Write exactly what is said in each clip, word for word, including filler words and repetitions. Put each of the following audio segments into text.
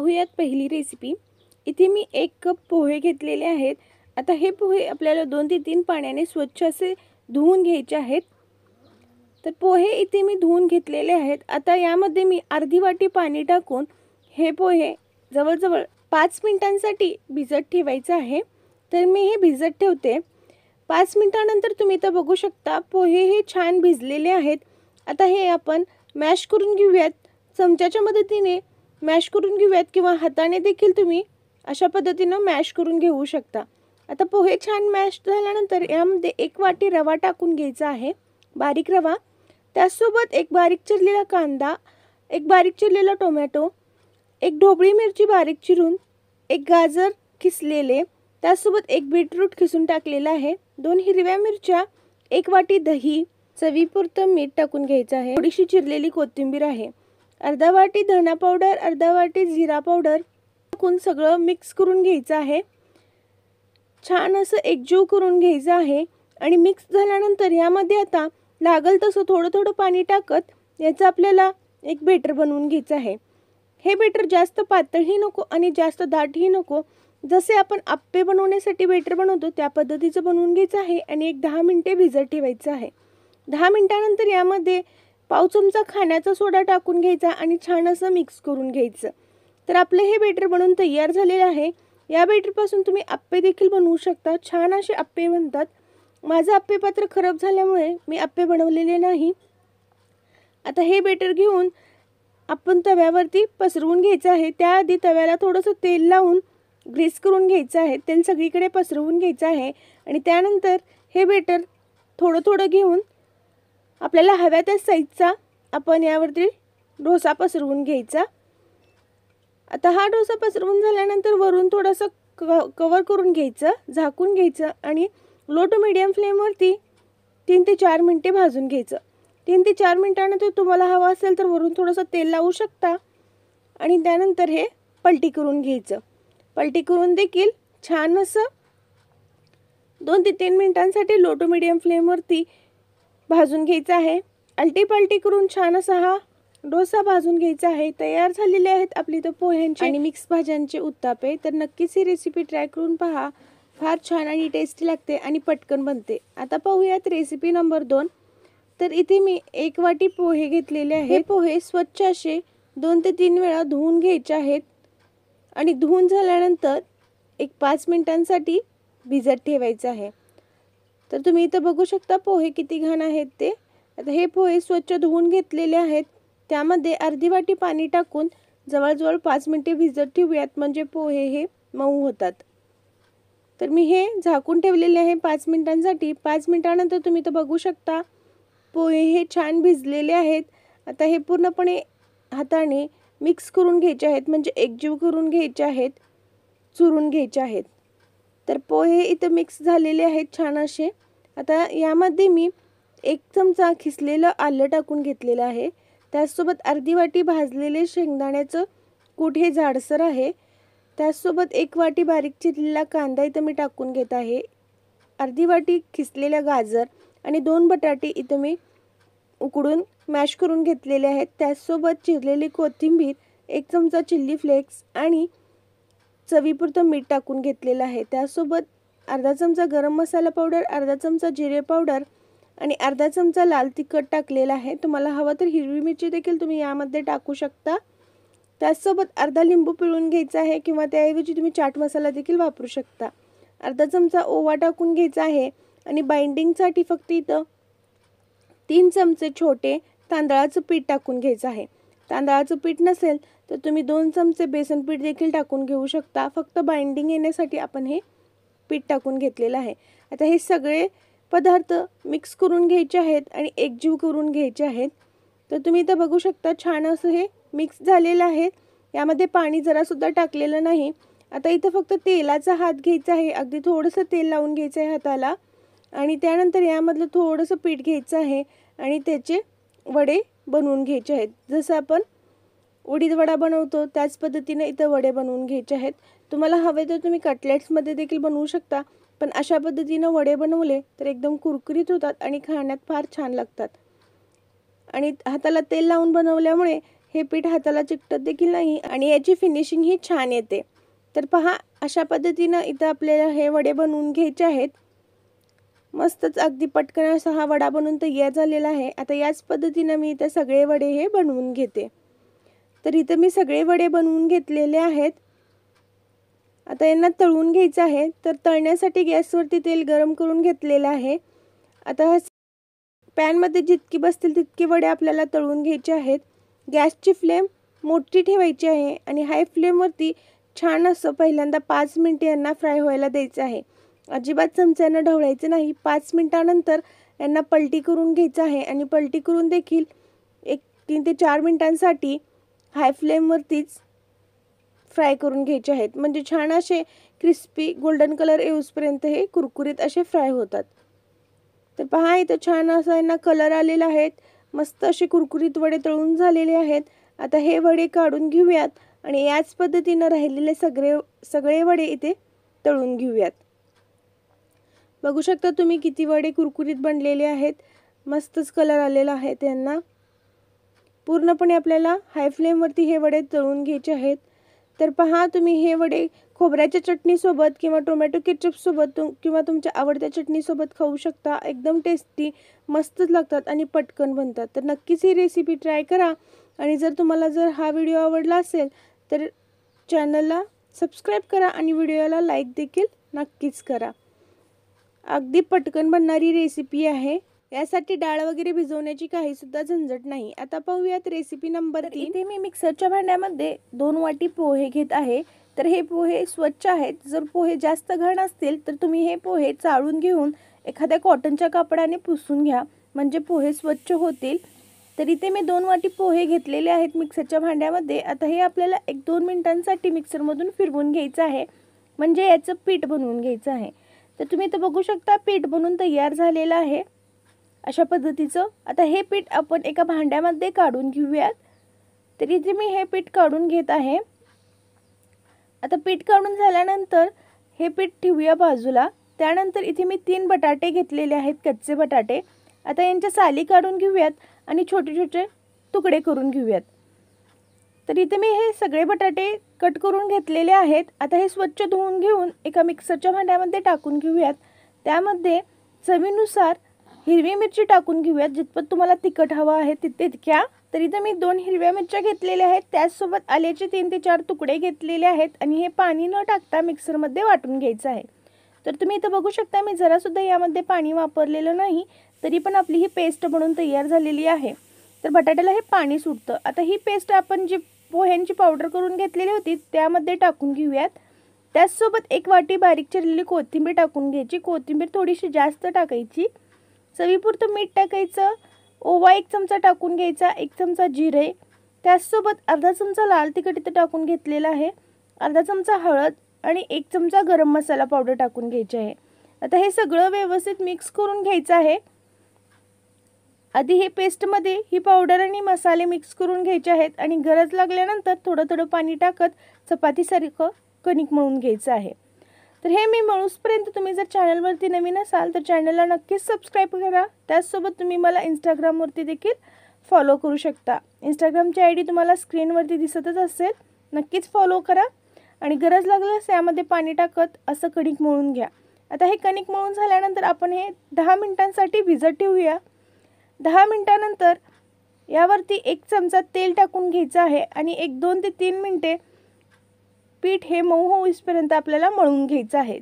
पाहूयात पहिली रेसिपी। इथे मी एक कप पोहे घेतलेले आहेत। आता हे पोहे आपल्याला दोन ते तीन पाण्याने स्वच्छ असे धुवून घ्यायचे आहेत। तर पोहे इथे मी धुवून घेतलेले आहेत। आता यामध्ये मी अर्धी वाटी पाणी टाकून हे पोहे जवळजवळ पाच मिनिटांसाठी भिजत ठेवायचे आहे। तर मी हे भिजत ठेवते। पाच मिनिटानंतर तुम्ही इथे बघू शकता पोहे हे छान भिजलेले आहेत। आता हे आपण मॅश करून घेऊयात। चमच्याच्या मदतीने मॅश करून घेऊयात किंवा हाताने देखील तुम्ही अशा पद्धतीने मॅश करून घेऊ शकता। आता पोहे छान मॅश झाल्यानंतर यामध्ये एक वाटी रवा टाकून घ्यायचा आहे, बारीक रवा। त्यासोबत एक बारीक चिरलेला कांदा, एक बारीक चिरलेला टोमॅटो, एक ढोबळी मिरची बारीक चिरून, एक गाजर किसलेले, त्यासोबत एक बीटरूट किसून टाकलेला आहे, दोन हिरव्या मिरच्या, एक वाटी दही, चवीपुरतं मीठ टाकून घ्यायचं आहे, थोडीशी चिरलेली कोथिंबीर आहे, अर्धा वाटी धना पावडर, अर्धा वाटी जिरा पावडर टाकून सगळं मिक्स करून घ्यायचं आहे। छान असं एकजीव करून घ्यायचं आहे आणि मिक्स झाल्यानंतर यामध्ये आता लागल तसं थोडं थोडं पाणी टाकत याचं आपल्याला एक बेटर बनवून घ्यायचं आहे। हे बेटर जास्त पातळही नको आणि जास्त दाटही नको, जसे आपण आप्पे बनवण्यासाठी बेटर बनवतो त्या पद्धतीचं बनवून घ्यायचं आहे आणि एक दहा मिनिटे भिजत ठेवायचं आहे। दहा मिनिटानंतर यामध्ये पाव चमचा खाण्याचा सोडा टाकून घ्यायचा आणि छान असं मिक्स करून घ्यायचं। तर आपले हे बेटर बनवून तयार झालेले आहे। या बेटरपासून तुम्ही आप्पे देखील बनवू शकता, छान असे आप्पे बनतात। माझं आप्पे पात्र खराब झाल्यामुळे मी आप्पे बनवलेले नाही। आता हे बेटर घेऊन आपण तव्यावरती पसरवून घ्यायचं आहे। त्याआधी तव्याला थोडंसं तेल लावून ग्रीस करून घ्यायचं आहे, तेल सगळीकडे पसरवून घ्यायचं आहे आणि त्यानंतर हे बेटर थोडं थोडं घेऊन आपल्याला हव्या त्या साईजचा आपण यावरती डोसा पसरवून घ्यायचा। आता हा डोसा पसरवून झाल्यानंतर वरून थोडंसं कव्हर करून घ्यायचं, झाकून घ्यायचं आणि लो टू मीडियम फ्लेमवरती तीन ते चार मिनिटे भाजून घ्यायचं। तीन ते चार मिनिटानंतर तुम्हाला हवं असेल तर वरून थोडंसं तेल लावू शकता आणि त्यानंतर हे पलटी करून घ्यायचं। पलटी करून देखील छान असं दोन ते तीन मिनिटांसाठी लो टू मीडियम फ्लेमवरती भाजून घ्यायचं आहे। अलटी पलटी करून छान असा हा डोसा भाजून घ्यायचा आहे। तयार झालेले आहेत आपली तर पोह्यांचे आणि मिक्स भाज्यांचे उत्तापे। तर नक्कीच ही रेसिपी ट्राय करून पहा, फार छान आणि टेस्टी लागते आणि पटकन बनते। आता पाहूयात रेसिपी नंबर दोन। तर इथे मी एक वाटी पोहे घेतलेले आहेत। हे पोहे स्वच्छ असे दोन ते तीन वेळा धुवून घ्यायचे आहेत आणि धुवून झाल्यानंतर एक पाच मिनिटांसाठी भिजत ठेवायचं आहे। तर तुम्ही इथं बघू शकता पोहे किती घाण आहेत ते। आता हे पोहे स्वच्छ धुवून घेतलेले आहेत। त्यामध्ये अर्धी वाटी पाणी टाकून जवळजवळ पाच मिनिटे भिजत ठेवूयात, म्हणजे पोहे हे मऊ होतात। तर मी हे झाकून ठेवलेले आहे पाच मिनिटांसाठी। पाच मिनिटानंतर तुम्ही इथं बघू शकता पोहे हे छान भिजलेले आहेत। आता हे पूर्णपणे हाताने मिक्स करून घ्यायचे आहेत, म्हणजे एकजीव करून घ्यायचे आहेत, चुरून घ्यायचे आहेत। तर पोहे इथं मिक्स झालेले आहेत छान असे। आता यामध्ये मी एक चमचा खिसलेलं आलं टाकून घेतलेलं आहे, त्याचसोबत अर्धी वाटी भाजलेले शेंगदाण्याचं कूट हे जाडसर आहे, त्याचसोबत एक वाटी बारीक चिरलेला कांदा इथं मी टाकून घेत आहे, अर्धी वाटी खिसलेल्या गाजर आणि दोन बटाटे इथं मी उकडून मॅश करून घेतलेले आहेत, त्याचसोबत चिरलेली कोथिंबीर, एक चमचा चिल्ली फ्लेक्स आणि चवीपुरतं मीठ टाकून घेतलेलं आहे। त्यासोबत अर्धा चमचा गरम मसाला पावडर, अर्धा चमचा जिरे पावडर आणि अर्धा चमचा लाल तिखट टाकलेला आहे। तुम्हाला हवं तर हिरवी मिरची देखील तुम्ही यामध्ये टाकू शकता। त्याचसोबत अर्धा लिंबू पिळून घ्यायचा आहे किंवा त्याऐवजी तुम्ही चाट मसाला देखील वापरू शकता। अर्धा चमचा ओवा टाकून घ्यायचा आहे आणि बाइंडिंगसाठी फक्त इथं तीन चमचे छोटे तांदळाचं पीठ टाकून घ्यायचं आहे। तांदळाचं पीठ नसेल तर तुम्ही दोन चमचे बेसन पीठ देखील टाकून घेऊ शकता। फक्त बाइंडिंग येण्यासाठी आपण हे पीठ टाकून घेतलेलं आहे। आता हे सगळे पदार्थ मिक्स करून घ्यायचे आहेत आणि एकजीव करून घ्यायचे आहेत। तर तुम्ही इथं बघू शकता छान असं हे मिक्स झालेलं आहे। यामध्ये पाणी जरा सुद्धा टाकलेलं नाही। आता इथं फक्त तेलाचा हात घ्यायचा आहे, अगदी थोडंसं तेल लावून घ्यायचं आहे हाताला आणि त्यानंतर यामधलं थोडंसं पीठ घ्यायचं आहे आणि त्याचे वडे बनवून घ्यायचे आहेत। जसं आपण उडीद वडा बनवतो त्याच पद्धतीने इथं वडे बनवून घ्यायचे आहेत। तुम्हाला हवे तर तुम्ही कटलेट्समध्ये देखील बनवू शकता, पण अशा पद्धतीने वडे बनवले तर एकदम कुरकुरीत होतात आणि खाण्यात फार छान लागतात। आणि हाताला तेल लावून बनवल्यामुळे हे पीठ हाताला चिकटत देखील नाही आणि याची फिनिशिंग ही छान येते। तर पहा, अशा पद्धतीनं इथं आपल्याला हे वडे बनवून घ्यायचे आहेत। मस्तच अगदी पटकन असा हा वडा बनवून तयार झालेला आहे। आता याच पद्धतीनं मी इथे सगळे वडे हे बनवून घेते। तर इथे मी सगळे वडे बनवून घेतलेले आहेत। आता यांना तळून घ्यायचं आहे। तर तळण्यासाठी गॅसवरती तेल गरम करून घेतलेलं आहे। आता पॅन मध्ये जितकी बसतील तितके वडे आपल्याला तळून घ्यायचे आहेत। गॅसची फ्लेम मोठी ठेवायची आहे आणि हाय फ्लेम वरती छान असं पहिल्यांदा पाच मिनिटे यांना फ्राय व्हायला द्यायचं आहे। अजिबात चमच्याने ढवळायचं नाही। पाच मिनिटानंतर यांना पलटी करून घ्यायचं आहे आणि पलटी करून देखील एक तीन ते चार मिनिटांसाठी हाय फ्लेम वरतीच फ्राय करून घ्यायचे आहेत। म्हणजे छान असे क्रिस्पी गोल्डन कलर येऊसपर्यंत हे कुरकुरीत असे फ्राय होतात। तर पहा, इथं छान असा यांना कलर आलेला आहे। मस्त असे कुरकुरीत वडे तळून झालेले आहेत। आता हे वडे काढून घेऊयात आणि याच पद्धतीने राहिलेले सगळे सगळे वडे इथे तळून घेऊयात। बघू शकता तुम्ही किती वडे कुरकुरीत बनलेले आहेत। मस्तच कलर आलेला आहे त्यांना। पूर्णपणे आपल्याला हाय फ्लेम वरती हे वडे तळून घ्यायचे आहेत। तर पहा, तुम्ही हे वडे खोबऱ्याच्या चटणी सोबत किंवा टोमॅटो केचप सोबत किंवा तुमच्या आवडत्या चटणी सोबत खाऊ शकता। एकदम टेस्टी मस्तच लागतात आणि पटकन बनतात। तर नक्कीच ही रेसिपी ट्राय करा आणि जर तुम्हाला जर हा व्हिडिओ आवडला असेल तर चॅनलला सबस्क्राइब करा आणि व्हिडिओला लाईक देखील नक्कीच करा। अगदी पटकन बनणारी रेसिपी आहे। यासाठी डाळ वगैरे भिजवण्याची काही सुद्धा झंझट नाही। आता पाहूयात रेसिपी नंबर तीन। इथे मी मिक्सरच्या भांड्यामध्ये दोन वाटी पोहे घेत आहे। तर हे पोहे स्वच्छ आहेत। जर पोहे जास्त घाण असतील तर तुम्ही हे पोहे चाळून घेऊन एखाद्या कॉटनच्या कापडाने पुसून घ्या, म्हणजे पोहे स्वच्छ होतील। तर इथे मी दोन वाटी पोहे घेतलेले आहेत मिक्सरच्या भांड्यामध्ये। आता हे आपल्याला एक दोन मिनिटांसाठी मिक्सरमधून फिरवून घ्यायचं आहे, म्हणजे याचं पीठ बनवून घ्यायचं आहे। तर तुम्ही इथं बघू शकता पीठ बनवून तयार झालेलं आहे अशा पद्धतीचं। आता हे पीठ आपण एका भांड्यामध्ये काढून घेऊयात। तर इथे मी हे पीठ काढून घेत आहे। आता पीठ काढून झाल्यानंतर हे पीठ ठेवूया बाजूला। त्यानंतर इथे मी तीन बटाटे घेतलेले आहेत, कच्चे बटाटे। आता यांच्या साली काढून घेऊयात आणि छोटे छोटे तुकडे करून घेऊयात। तर इथे मी हे सगळे बटाटे कट करून घेतलेले आहेत। आता हे स्वच्छ धुवून घेऊन एका मिक्सरच्या भांड्यामध्ये टाकून घेऊयात। त्यामध्ये चवीनुसार हिरवी मिरची टाकून घेऊयात, जितपत तुम्हाला तिखट हवा आहे तितक्या। तर इथे मी दोन हिरव्या मिरच्या घेतलेल्या आहेत, त्याचसोबत आल्याचे तीन ते चार तुकडे घेतलेले आहेत आणि हे पाणी न टाकता मिक्सरमध्ये वाटून घ्यायचं आहे। तर तुम्ही इथं बघू शकता मी जरा सुद्धा यामध्ये पाणी वापरलेलं नाही, तरी पण आपली ही पेस्ट बनवून तयार झालेली आहे। तर बटाट्याला हे पाणी सुटतं। आता ही पेस्ट आपण जी पोह्यांची पावडर करून घेतलेली होती त्यामध्ये टाकून घेऊयात। त्याचसोबत एक वाटी बारीक चिरलेली कोथिंबीर टाकून घ्यायची। कोथिंबीर थोडीशी जास्त टाकायची। चवीपुरतं मीठ टाकायचं। ओवा एक चमचा टाकून घ्यायचा, एक चमचा जिरे, त्याचसोबत अर्धा चमचा लाल तिखट इथं टाकून घेतलेला आहे, अर्धा चमचा हळद आणि एक चमचा गरम मसाला पावडर टाकून घ्यायची आहे। आता हे सगळं व्यवस्थित मिक्स करून घ्यायचं आहे। आधी हे पेस्टमध्ये ही पावडर आणि मसाले मिक्स करून घ्यायचे आहेत आणि गरज लागल्यानंतर थोडं थोडं पाणी टाकत चपातीसारखं कणिक मळून घ्यायचं आहे। तर हे मी मळूसपर्यंत तुम्ही जर चॅनलवरती नवीन असाल तर चॅनलला नक्कीच सबस्क्राईब करा। त्याचसोबत तुम्ही मला इंस्टाग्रामवरती देखील फॉलो करू शकता। इंस्टाग्रामची आय डी तुम्हाला स्क्रीनवरती दिसतच असेल, नक्कीच फॉलो करा आणि गरज लागल्यास यामध्ये पाणी टाकत असं कणिक मळून घ्या। आता हे कणिक मळून झाल्यानंतर आपण हे दहा मिनिटांसाठी भिजत ठेवूया। दहा मिनिटानंतर यावरती एक चमचा तेल टाकून घ्यायचं आहे आणि एक दोन ते तीन मिनिटे पीठ हे मऊ होईपर्यंत आपल्याला मळून घ्यायचं आहे।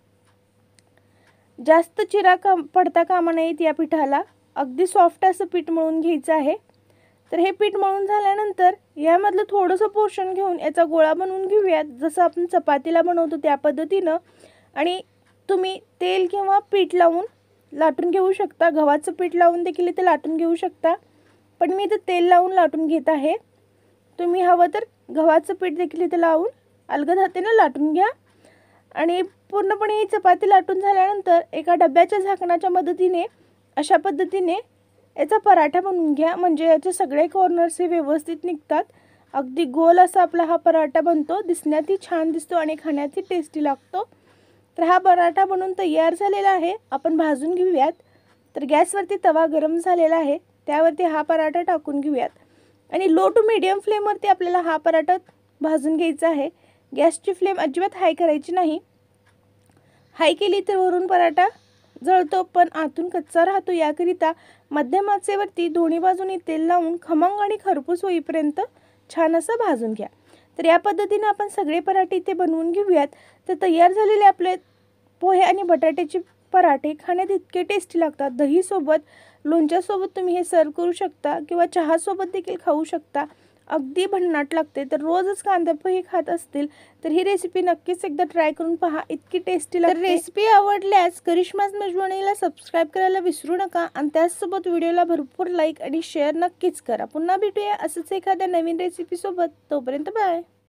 जास्त चिरा का पडता कामा नयेत या पिठाला, अगदी सॉफ्ट असं पीठ मळून घ्यायचं आहे। तर हे पीठ मळून झाल्यानंतर यामधलं थोडंसं पोर्शन घेऊन याचा गोळा बनवून घेऊयात, जसं आपण चपातीला बनवतो त्या पद्धतीनं। आणि तुम्ही तेल किंवा पीठ लावून लाटून घेऊ शकता, गव्हाचं पीठ लावून देखील इथे लाटून घेऊ शकता, पण मी इथे तेल लावून लाटून घेत आहे। तुम्ही हवं तर गव्हाचं पीठ देखील इथे लावून अलगद हाताने लाटून घ्या। आणि पूर्णपणे ही चपाती लाटून झाल्यानंतर एका डब्याच्या झाकणाच्या मदतीने अशा पद्धतीने याचा पराठा बनवून घ्या, म्हणजे याचे सगळे कॉर्नर्स हे व्यवस्थित निघतात। अगदी गोल असा आपला हा पराठा बनतो, दिसण्यातही छान दिसतो आणि खाण्यातही टेस्टी लागतो। तर हा पराठा बनवून तयार झालेला आहे, आपण भाजून घेऊयात। तर गॅसवरती तवा गरम झालेला आहे, त्यावरती हा पराठा टाकून घेऊयात। आणि लो टू मीडियम फ्लेमवरती आपल्याला हा पराठा भाजून घ्यायचा आहे. गॅसची फ्लेम अजिबात हाय करायची नाही. हाय केली तर वरून पराठा जळतो पण आतून कच्चा राहतो. याकरिता मध्यम आचेवरती दोन्ही बाजूनी तेल लावून खमंग आणि खरपूस होईपर्यंत छान असं भाजून घ्या. तर या पद्धतीने आपण सगळे पराठे इथे बनवून घेऊयात. तर तयार झालेले आपले पोहे आणि बटाट्याचे पराठे खाण्यात इतके टेस्टी लागतात. दहीसोबत, लोणच्यासोबत तुम्ही हे सर्व करू शकता किंवा चहासोबत देखील खाऊ शकता. अगदी भन्नाट लागते. तर रोजच कांदा पोहे खात असतील तर ही रेसिपी नक्कीच एकदा ट्राय करून पहा, इतकी टेस्टी लागते. रेसिपी आवडल्यास करिश्माज मेजवानीला सबस्क्राईब करायला विसरू नका आणि त्याचसोबत व्हिडिओला भरपूर लाईक आणि शेअर नक्कीच करा. पुन्हा भेटूया असंच एखाद्या नवीन रेसिपीसोबत. तोपर्यंत बाय.